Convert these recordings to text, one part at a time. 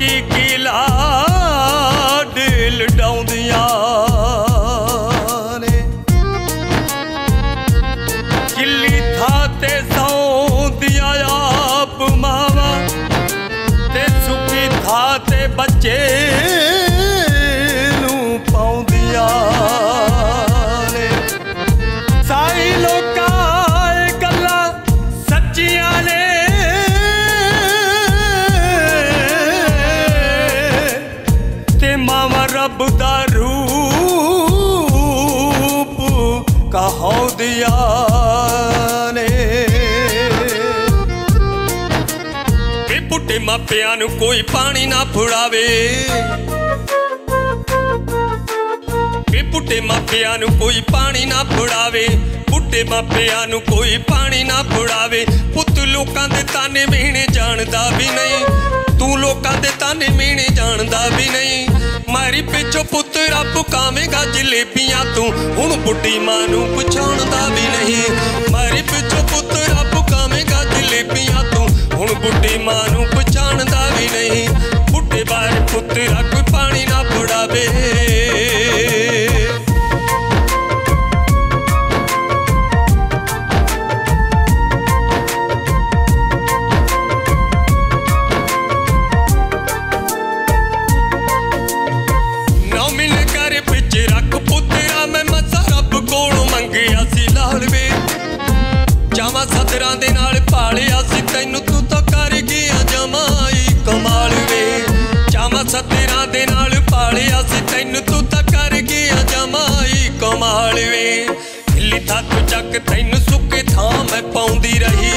की कीला ढेल डाउंदियां ने किली था ते सौंदियां आप मावा ते सुखी था ते बच्चे नू पाउंदियां ने साई लोका गल्ला सच्चियां ने रब दा रूप कहाउंदियां ने बुढ़े मापियां नू कोई पानी ना फुड़ावे बुढ़े मापियां नू कोई पानी ना फुड़ावे बुढ़े मापियां नू कोई पानी ना फुड़ावे पुत लोकां दे ताने मीणे जानदा भी नहीं तू लोकां दे ताने मीणे जानदा भी नहीं मारी पिछो पुत रब कावेगा जलेबियां तू हुण बुढ़ी मां नू पछाणदा भी नहीं मारी पिछो पुत रब कावेगा जलेबियां तू हुण बुढ़ी मां नू पछाणदा भी नहीं बुढ़े बारे पुत्तरा कोई पानी ना फुड़ावे जावा सदरां दे नाल पालिया सी तैनू तू तो कर गया जमाई कमाल वे जावा सदरां दे नाल पालिया सी तैनू तू तो कर गया जमाई कमाल वे गिल्ली था तू चक तैनू सुके थां मैं पाउंदी रही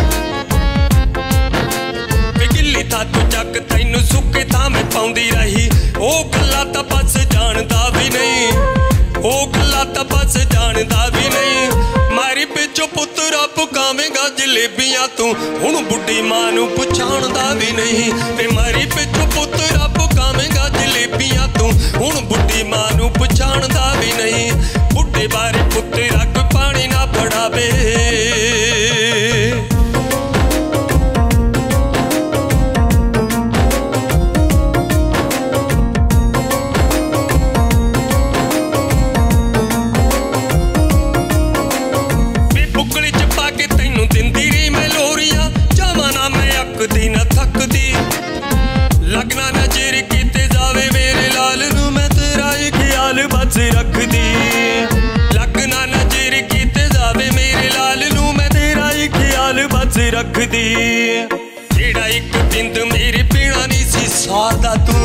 गिल्ली था तू चक तैनू सुके थां मैं पाउंदी रही ओ गल्ला तां बस जानदा भी नहीं ओ गल्ला तां बस जानदा भी नहीं मारी पिछो पुत रब कावेगा जलेबियां तू हुण बुढ़ी मां नू पछाणदा भी नहीं ते मारी पिछो पुत रब कावेगा जलेबियां तू हुण बुढ़ी मां नू पछाणदा भी नहीं बुढ़े बारे पुत्तरा कोई पानी ना फड़ावे लगना नजर कीते जावे मेरे लाल नू मैं तेरा ही ख्याल बस रख दी लगना नजर कीते जावे मेरे लाल नू मैं तेरा ही ख्याल बस रख दी जेड़ा एक बिंद मेरे पीना नहीं सी सारदा तू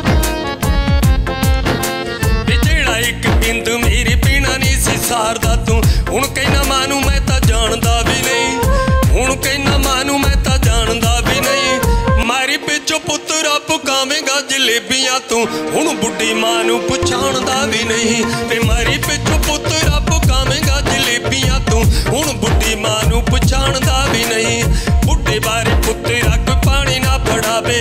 जेड़ा एक बिंद मेरे पीना नहीं सी सारदा तू हुण कहना मानू मैं तां जानदा भी नहीं हुण कहना मानू मैं तां जानदा भी नहीं मारी पिछो पुत रब कावेगा जलेबियां तू हुण बुढ़ी मां नू पछाणदा भी नहीं ते मारी पिछो पुत रब कावेगा जलेबियां तू हुण बुढ़ी मां नू पछाणदा भी नहीं बुढ़े बारे पुत्तरा कोई पानी ना फड़ावे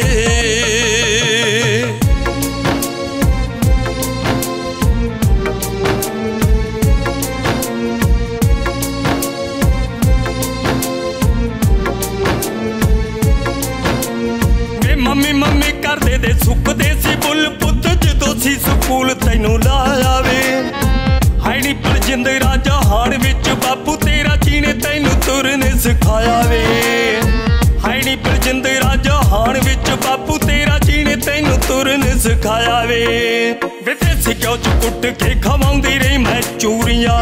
मम्मी मम्मी करदे दे सुखदे सी बुल पुत जदों सी स्कूल तैनू लाया वे हाईनी बलजिंद राजा हाड़ विच बापू तेरा जीने तैनू तुरने सिखाया वे हाईनी बलजिंद राजा हाड़ विच बापू तेरा जीने तैनू तुरने सिखाया वे देसी घ्यो च कुट के खवाउंदी रही मैं चूरियां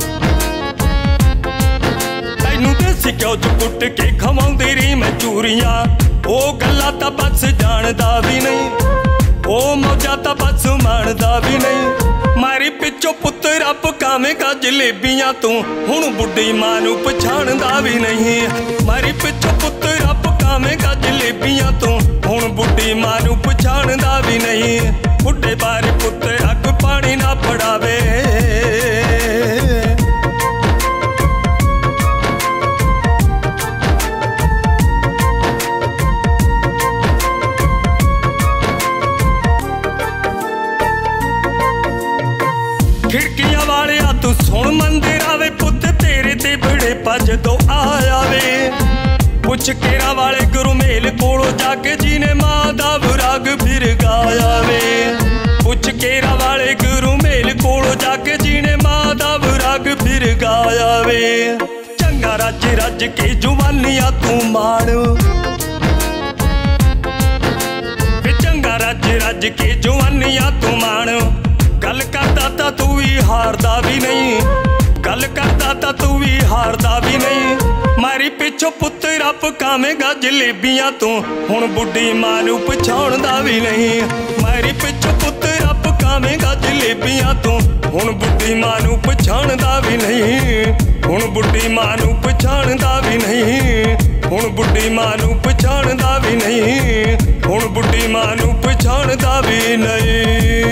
तैनू देसी घ्यो च कुट के खवाउंदी रही मैं चूरियां ओ गल्ला तां बस जानदा भी नहीं ओ मौजा तां बस माणदा भी नहीं मारी पिछो पुत रब कावेगा जलेबियां तू हुण बुढ़ी मां नू पछाणदा भी नहीं मारी पिछो पुत रब कावेगा जलेबियां तू हुण बुढ़ी मां नू पछाणदा भी नहीं बुढ़े बारे पुत्तरा कोई पानी ना फड़ावे खिड़कियां वाले तू सुन मंदिर आवे पुत तेरे ते बड़े जदों आया वे पुछ केरा वाले गुरु मेल कोलों जाके जी ने मां दा बुरा राग फिर गाया वे पुछ केरा वाले गुरु मेल कोलो जाके जीने माधव राग फिर गाया वे चंगा रज रज के जुवानिया तू माण चंगा रज रज के जुवानिया तू माण गल करदा तां तू ही हारदा भी नहीं गल करदा तां तू ही हारदा भी नहीं मारी पिछो पुत्तरा पकावेगा जलेबियां तू हुण बुढ़ी मां नूं पछाणदा भी नहीं मारी पिछो पुत्तरा पकावेगा जलेबियां तू हुण बुढ़ी मां नूं पछाणदा भी नहीं हुण बुढ़ी मां नूं पछाणदा भी नहीं हुण बुढ़ी मां नूं पछाणदा भी नहीं हुण बुढ़ी मां नूं पछाणदा भी नहीं।